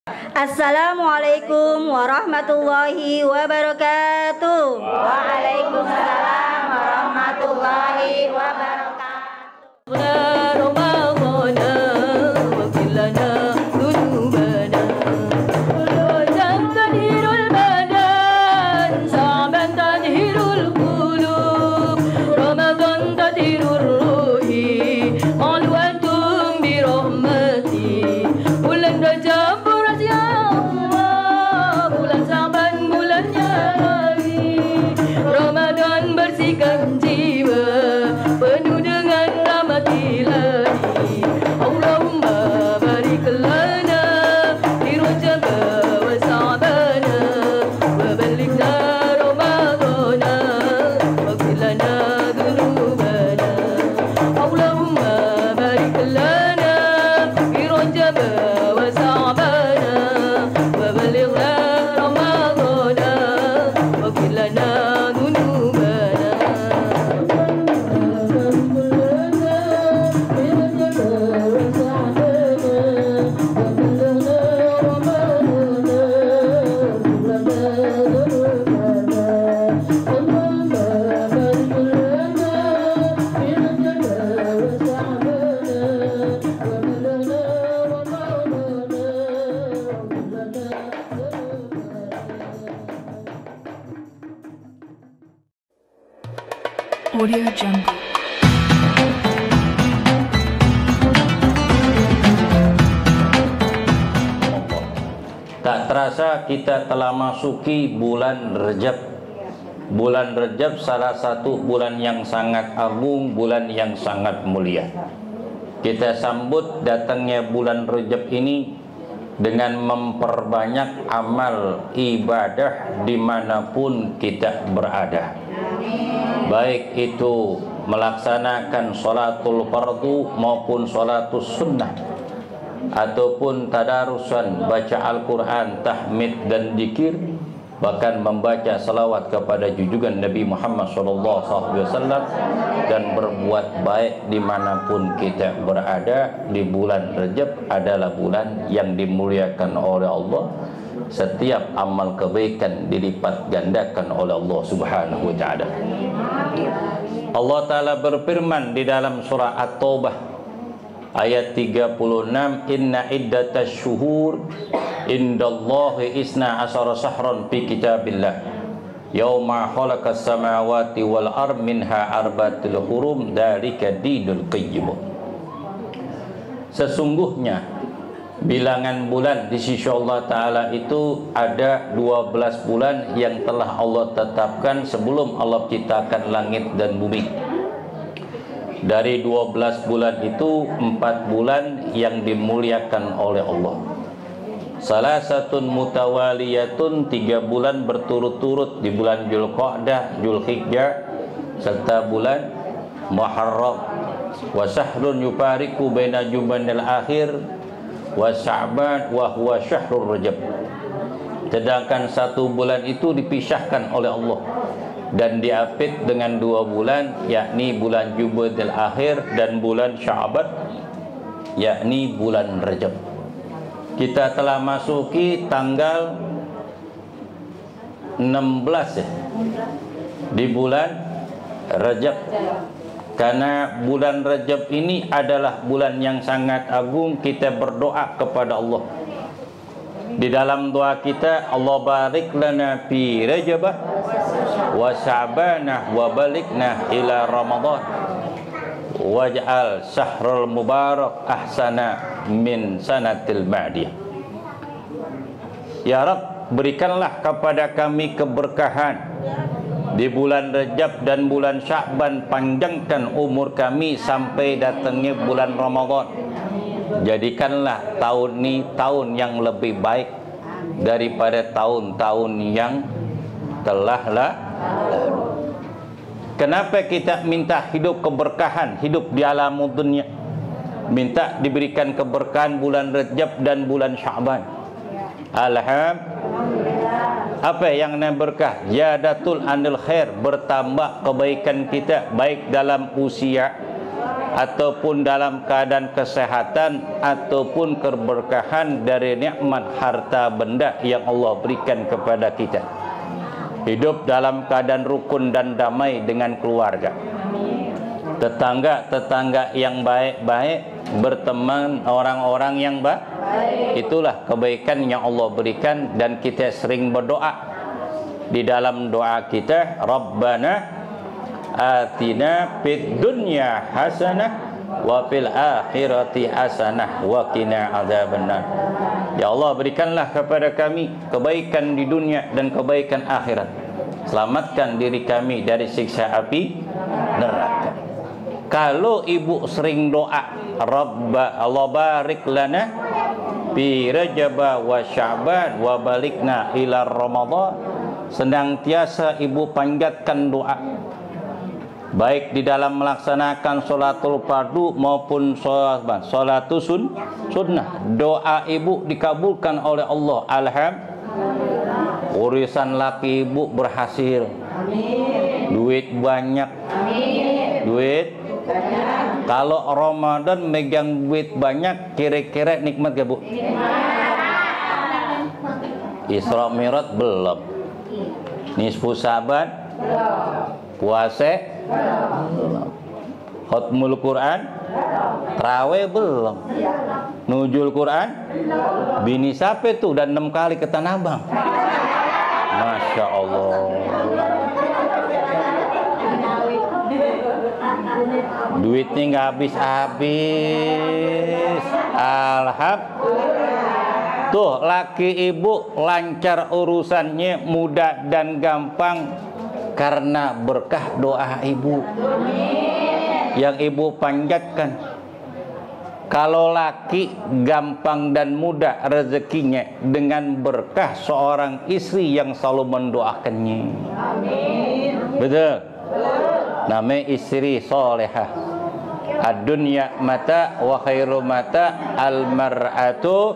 Assalamualaikum warahmatullahi wabarakatuh. Waalaikumsalam warahmatullahi wabarakatuh. Audio Jungle. Tak terasa kita telah masuki bulan Rajab. Bulan Rajab salah satu bulan yang sangat agung, bulan yang sangat mulia. Kita sambut datangnya bulan Rajab ini dengan memperbanyak amal ibadah dimanapun kita berada. Baik itu melaksanakan sholatul fardu maupun sholatul sunnah, ataupun tadarusan, baca Al-Quran, tahmid dan zikir, bahkan membaca salawat kepada junjungan Nabi Muhammad SAW, dan berbuat baik dimanapun kita berada. Di bulan Rajab adalah bulan yang dimuliakan oleh Allah. Setiap amal kebaikan dilipat gandakan oleh Allah Subhanahu wa ta'ala. Allah Ta'ala berfirman di dalam surah At-Taubah ayat 36, inna iddatasy syuhur indallahi isna asyara syahran fi kitabillah yauma khalaqas samawati wal ard minha arba'atul hurum dzalika dinul qayyim. Sesungguhnya bilangan bulan di sisi Allah Ta'ala itu ada 12 bulan yang telah Allah tetapkan sebelum Allah ciptakan langit dan bumi. Dari 12 bulan itu 4 bulan yang dimuliakan oleh Allah. Salah satu mutawaliyatun, 3 bulan berturut-turut di bulan Dzulqa'dah, Dzulhijjah serta bulan Muharram. Wa syahrun yufariqu baina Jumadil akhir wa Sya'ban wa huwa syahrur Rajab. Sedangkan 1 bulan itu dipisahkan oleh Allah dan diapit dengan 2 bulan, yakni bulan Jumadil akhir dan bulan Sya'ban, yakni bulan Rajab. Kita telah masuki tanggal 16 di bulan Rajab. Karena bulan Rajab ini adalah bulan yang sangat agung, kita berdoa kepada Allah. Di dalam doa kita, Allah barik lana fi Rajabah wa Sya'banah wa balikna ila Ramadan waj'al syahrul mubarak ahsana min sanatil ba'diyah. Ya Rabb, berikanlah kepada kami keberkahan di bulan Rajab dan bulan Sya'ban, panjangkan umur kami sampai datangnya bulan Ramadan. Jadikanlah tahun ini tahun yang lebih baik daripada tahun-tahun yang telah lalu. Kenapa kita minta hidup keberkahan, hidup di alam dunia? Minta diberikan keberkahan bulan Rajab dan bulan Sya'ban. Apa yang berkah? Ziyadatul anil khair, bertambah kebaikan kita baik dalam usia ataupun dalam keadaan kesehatan, ataupun keberkahan dari nikmat harta benda yang Allah berikan kepada kita. Hidup dalam keadaan rukun dan damai dengan keluarga. Tetangga-tetangga yang baik-baik, berteman orang-orang yang baik. Itulah kebaikan yang Allah berikan, dan kita sering berdoa. Di dalam doa kita, Rabbana atina fid dunya hasanah wa fil akhirati hasanah wa qina adzabannar. Ya Allah, berikanlah kepada kami kebaikan di dunia dan kebaikan akhirat. Selamatkan diri kami dari siksa api neraka. Kalau ibu sering doa, Rabba Allah barik lana fi Rajab wa Sya'ban wa balikna ila Ramadan, senantiasa ibu panjatkan doa, baik di dalam melaksanakan sholatul fardu maupun sholatul sunnah. Doa ibu dikabulkan oleh Allah. Alhamdulillah. Urusan laki ibu berhasil. Amin. Duit banyak. Amin. Duit banyak. Kalau Ramadan megang duit banyak, kira-kira nikmat gak bu? Isra Mi'raj belum. Nisfu Saban puasa belum. Khatmul Quran Tarawih belum. Nuzul Quran bini sape tuh dan 6 kali ke Tanah Abang. Masya Allah. Duitnya nggak habis-habis. Alhamdulillah. Tuh laki ibu lancar urusannya, mudah dan gampang karena berkah doa ibu yang ibu panjatkan. Kalau laki gampang dan mudah rezekinya dengan berkah seorang istri yang selalu mendoakannya. Amin. Betul. Namanya istri solehah. Ad-dunya mata wa khairu mata al-mar'atu.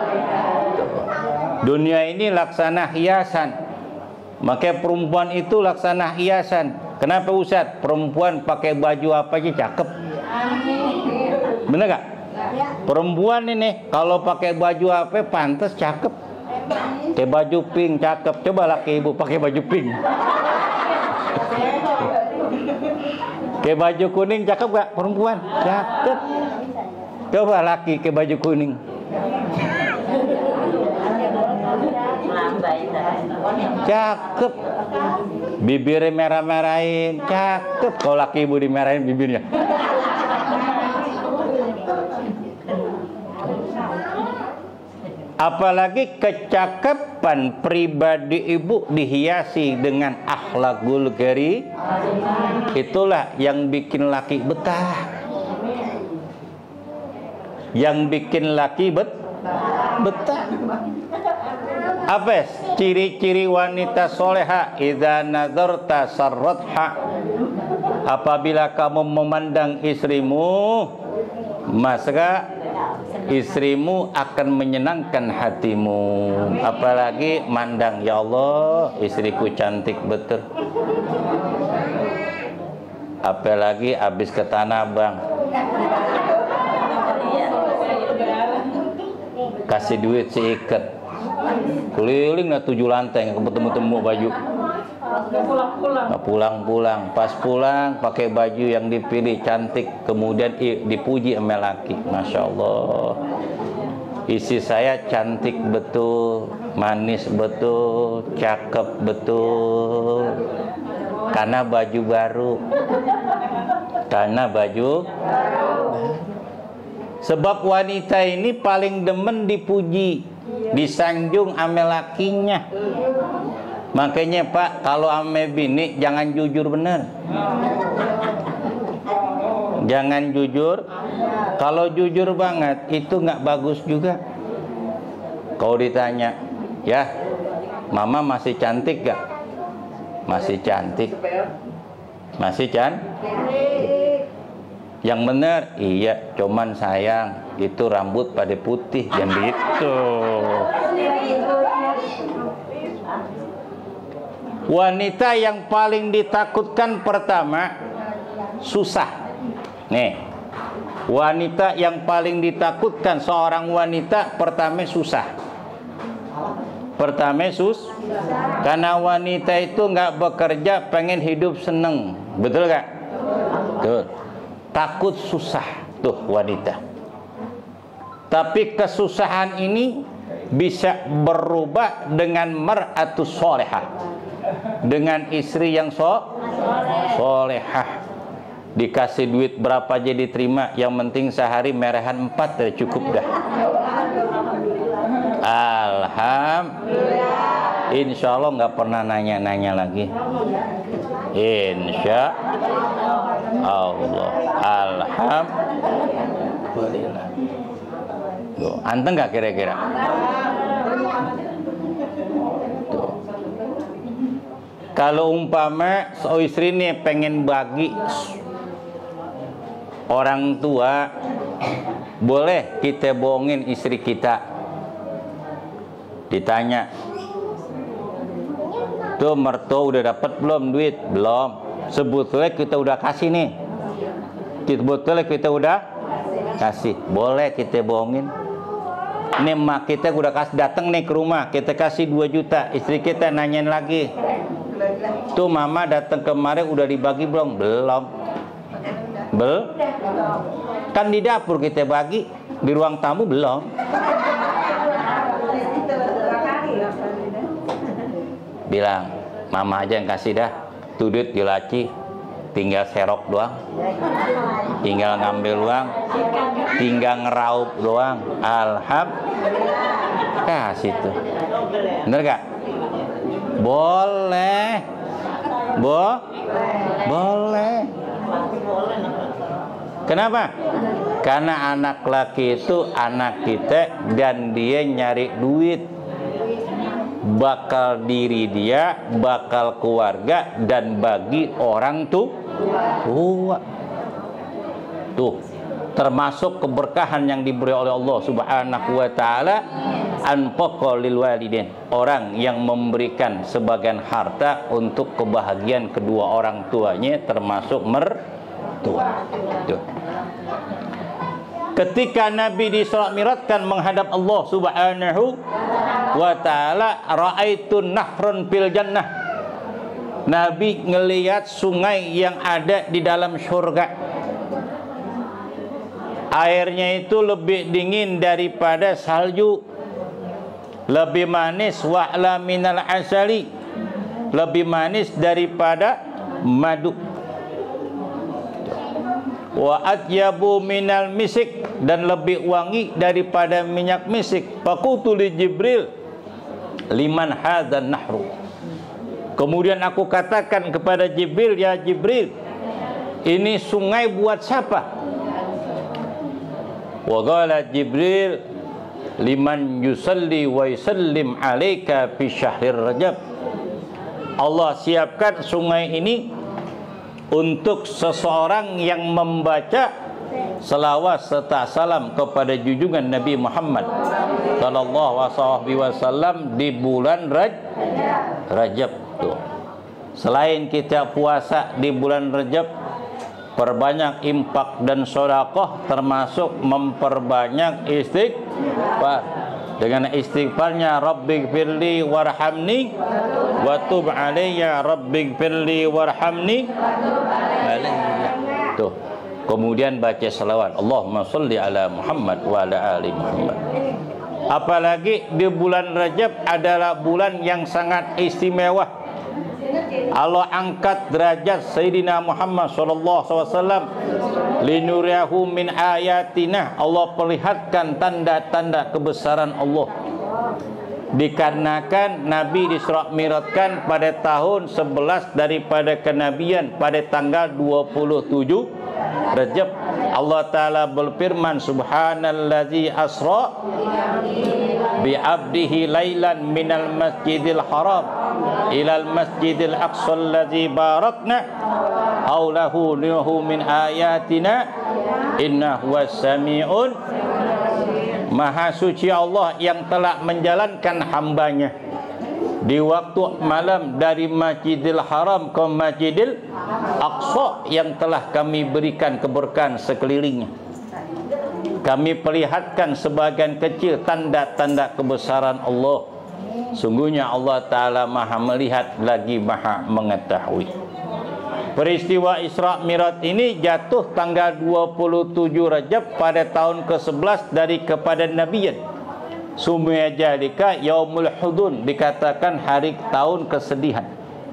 Dunia ini laksana hiasan. Makanya perempuan itu laksana hiasan. Kenapa Ustaz? Perempuan pakai baju apa aja cakep. Bener gak? Perempuan ini kalau pakai baju apa pantas cakep. Kayak baju pink cakep. Coba laki ibu pakai baju pink. Kayak baju kuning cakep gak perempuan? Cakep. Coba laki kayak baju kuning. Cakep. Bibirnya merah-merahin, cakep. Kalau laki ibu dimerahin bibirnya. Apalagi kecakapan pribadi ibu dihiasi dengan akhlakul karim. Itulah yang bikin laki betah. Yang bikin laki betah. Apa ciri-ciri wanita soleha? Idza nazarta sarratha. Apabila kamu memandang istrimu, maka istrimu akan menyenangkan hatimu. Apalagi mandang, ya Allah, istriku cantik betul. Apalagi habis ke Tanah Abang, kasih duit seikat, keliling 7 lantai nggak ketemu-temu baju. Pulang-pulang, pas pulang pakai baju yang dipilih cantik, kemudian dipuji sama laki. Masya Allah, istri saya cantik betul, manis betul, cakep betul, karena baju baru. Karena baju. Sebab wanita ini paling demen dipuji, disanjung sama lakinya. Makanya Pak, kalau ame bini jangan jujur bener. Jangan jujur. Kalau jujur banget itu nggak bagus juga. Kalau ditanya, ya, Mama masih cantik gak? Masih cantik. Masih cantik. Yang bener, iya, cuman sayang itu rambut pada putih, yang gitu. Wanita yang paling ditakutkan pertama susah. Nih, Wanita yang paling ditakutkan seorang wanita pertama susah. Karena wanita itu nggak bekerja, pengen hidup seneng, betul gak? Betul. Takut susah tuh wanita. Tapi kesusahan ini bisa berubah dengan mar'atus solehah, dengan istri yang solehah. Dikasih duit berapa aja diterima, yang penting sehari merehan 4 udah cukup dah. Alhamdulillah. Insya Allah nggak pernah nanya-nanya lagi. Insya Allah. Alhamdulillah. Tuh, anteng nggak kira-kira? Tuh. Kalau umpama istri ini pengen bagi orang tua, boleh kita bohongin istri kita. Ditanya, tuh mertua udah dapat belum duit? Belum. Sebetulnya kita udah kasih nih. Sebetulnya kita udah kasih. Boleh kita bohongin. Ini emak kita udah kasih, datang nih ke rumah, kita kasih 2 juta. Istri kita nanyain lagi, tuh mama datang kemarin udah dibagi belum? Belum. Kan di dapur kita bagi, di ruang tamu belum. Bilang, mama aja yang kasih dah. Tuh duit di laci, tinggal serok doang, tinggal ngambil doang, tinggal ngeraup doang. Alhamdulillah. Kasih tuh. Bener gak? Boleh. Boleh. Kenapa? Karena anak laki itu anak kita dan dia nyari duit, bakal diri dia, bakal keluarga, dan bagi orang tua. Tuh, termasuk keberkahan yang diberi oleh Allah Subhanahu wa taala, anfaqa lil walidain, orang yang memberikan sebagian harta untuk kebahagiaan kedua orang tuanya, termasuk mertua. Tuh. Ketika Nabi Isra Mi'rajkan menghadap Allah Subhanahu wa taala, ra'aitun nahrun fil jannah. Nabi ngelihat sungai yang ada di dalam surga. Airnya itu lebih dingin daripada salju, lebih manis, wa'la minal asali, lebih manis daripada madu, wa atyabu minal misik, dan lebih wangi daripada minyak misik. Faqultu li Jibril, liman hadzal nahru. Kemudian aku katakan kepada Jibril, ya Jibril, ini sungai buat siapa? Wa qala Jibril, liman yusalli wa yusallim alaika fi syahrir Rajab. Allah siapkan sungai ini untuk seseorang yang membaca selawat serta salam kepada junjungan Nabi Muhammad sallallahu alaihi wasallam di bulan Rajab. Tuh. Selain kita puasa di bulan Rajab, perbanyak infak dan sedekah, termasuk memperbanyak istighfar. Dengan istighfarnya, Rabbighfirli warhamni wa tub alayya, Rabbighfirli warhamni alayya. Tuh. Kemudian baca selawat, Allahumma sholli ala Muhammad wa ala ali Muhammad. Apalagi di bulan Rajab adalah bulan yang sangat istimewa. Allah angkat derajat Sayyidina Muhammad SAW, linuriyahu min ayatina. Allah perlihatkan tanda-tanda kebesaran Allah. Dikarenakan Nabi Isra Mi'rajkan pada tahun 11 daripada kenabian, pada tanggal 27 Rajab. Allah Ta'ala berfirman, subhanallazi asra bi'abdihi laylan minal masjidil haram ilal masjidil aqsa allazi barakna haulahu lihu min ayatina innahu was-sami'un. Maha suci Allah yang telah menjalankan hambanya di waktu malam dari Masjidil Haram ke Masjidil Aqsa yang telah kami berikan keberkahan sekelilingnya. Kami perlihatkan sebagian kecil tanda-tanda kebesaran Allah. Sungguhnya Allah Ta'ala maha melihat lagi maha mengetahui. Peristiwa Isra Mi'raj ini jatuh tanggal 27 Rajab pada tahun ke-11 dari kepada Nabiyan. Sumya jalika yaumul hudun, dikatakan hari tahun kesedihan.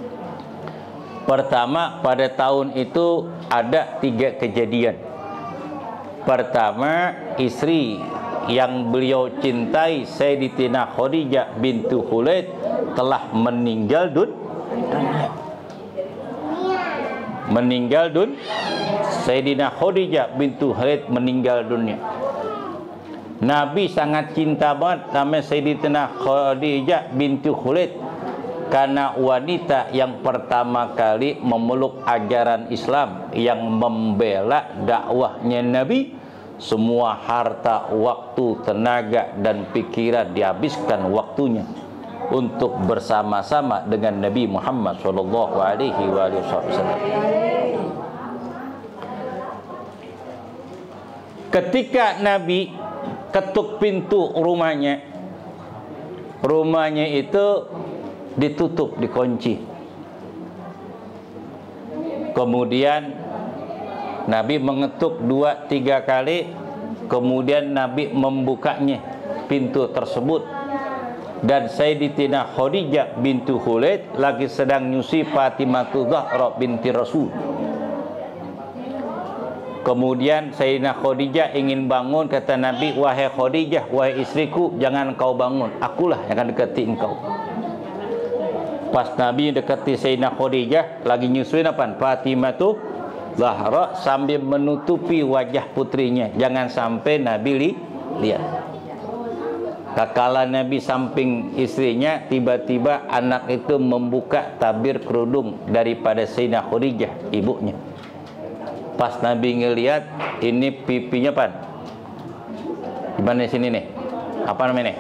Pertama, pada tahun itu ada 3 kejadian. Pertama, istri yang beliau cintai Sayyidatina Khadijah bintu Khuwailid telah meninggal dunia. Sayyidatina Khadijah bintu Khuwailid meninggal dunia. Nabi sangat cinta banget sama Sayyidatina Khadijah bintu Khuwailid karena wanita yang pertama kali memeluk ajaran Islam, yang membela dakwahnya Nabi. Semua harta, waktu, tenaga, dan pikiran dihabiskan waktunya untuk bersama-sama dengan Nabi Muhammad SAW. Ketika Nabi ketuk pintu rumahnya itu ditutup, dikunci. Kemudian Nabi mengetuk 2-3 kali, kemudian Nabi membukanya pintu tersebut, dan Sayyidatina Khadijah bintu Khuwailid lagi sedang nyusi Fatimatu Zahra binti Rasul. Kemudian Sayyidatina Khadijah ingin bangun, kata Nabi, wahai Khadijah, wahai istriku, jangan kau bangun, akulah yang akan dekati engkau. Pas Nabi dekati Sayyidatina Khadijah, lagi nyusuin apa? Fatimatu Zahra, sambil menutupi wajah putrinya, jangan sampai Nabi lihat. Kala Nabi samping istrinya, tiba-tiba anak itu membuka tabir kerudung daripada Sayyidatina Khadijah, ibunya. Pas Nabi ngelihat, ini pipinya pan. Gimana sini nih? Apa namanya nih?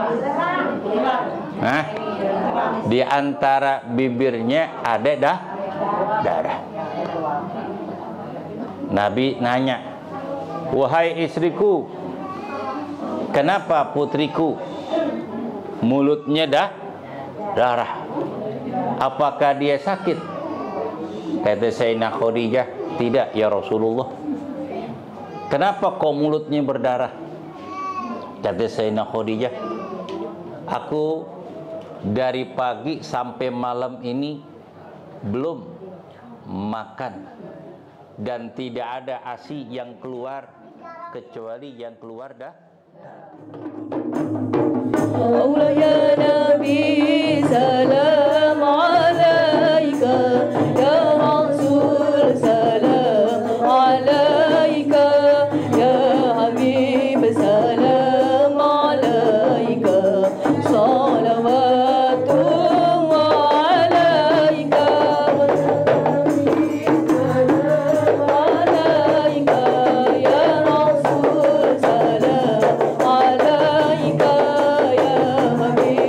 Hah? Di antara bibirnya ada darah. Nabi nanya, wahai istriku, kenapa putriku mulutnya darah? Apakah dia sakit? Kata Sayyidatina Khadijah, tidak ya Rasulullah. Kenapa kok mulutnya berdarah? Kata Sayyidatina Khadijah, aku dari pagi sampai malam ini belum makan, dan tidak ada ASI yang keluar kecuali yang keluar Allah ya Nabi, salam alaika, ya Rasul, salam alaika, ya Habib, salam alaika, salawatullah alaika.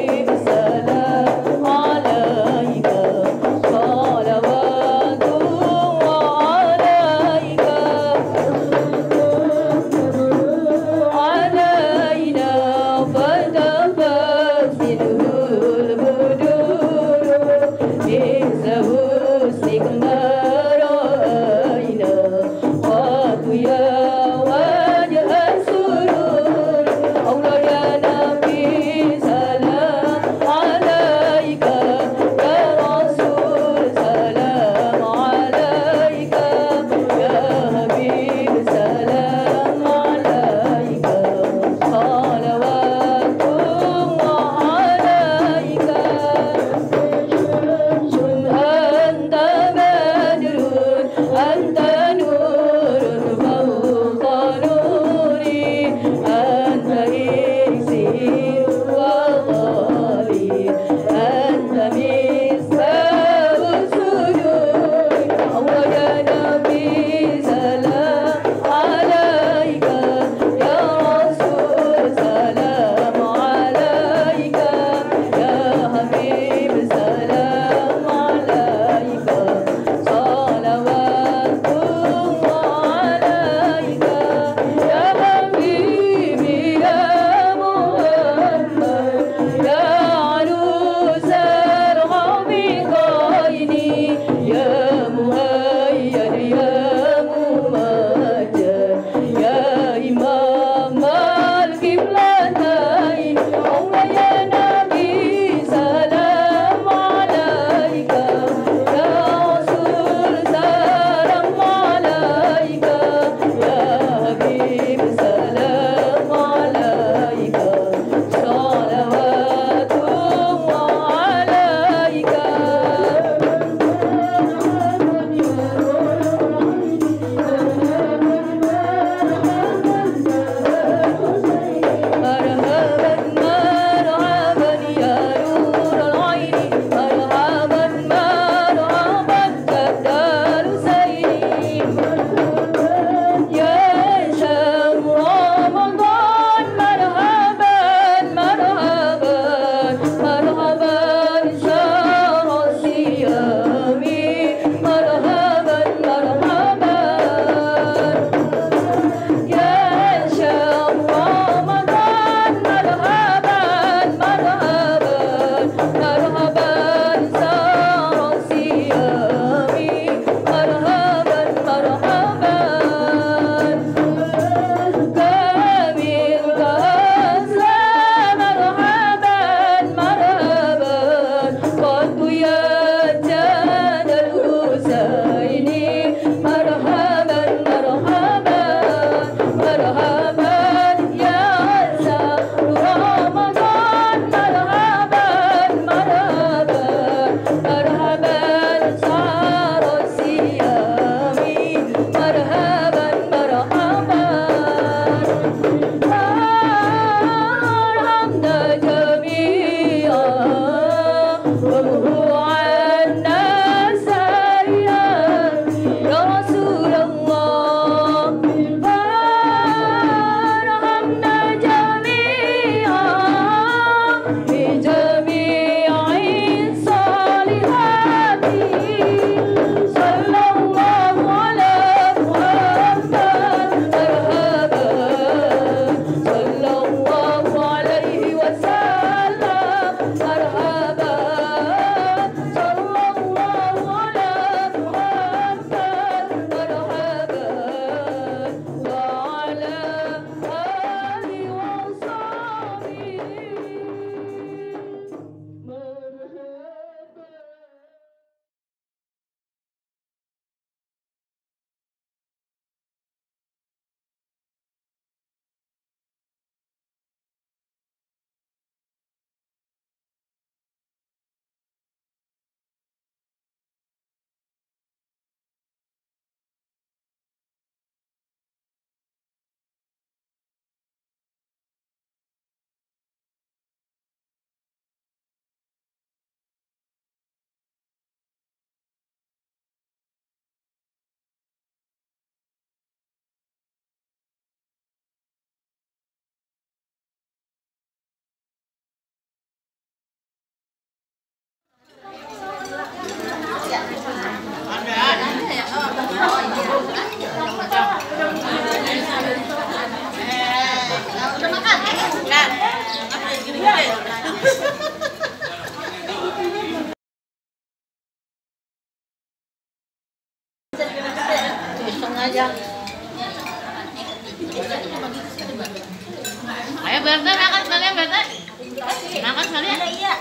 Ayo Berta, makan sekalian Berta. Makan sekalian. Iya.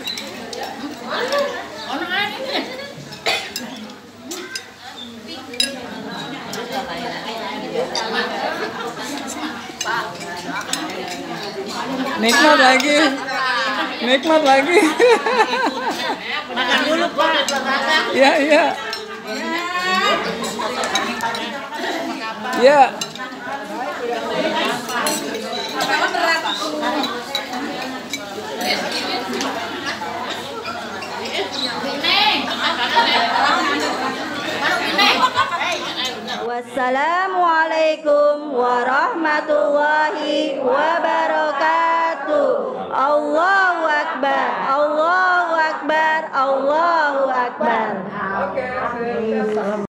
Nikmat lagi. Nikmat lagi. Makan dulu Pak. Iya, iya. Ya. Wassalamualaikum warahmatullahi wabarakatuh. Allahu Akbar, Allahu Akbar, Allahu Akbar.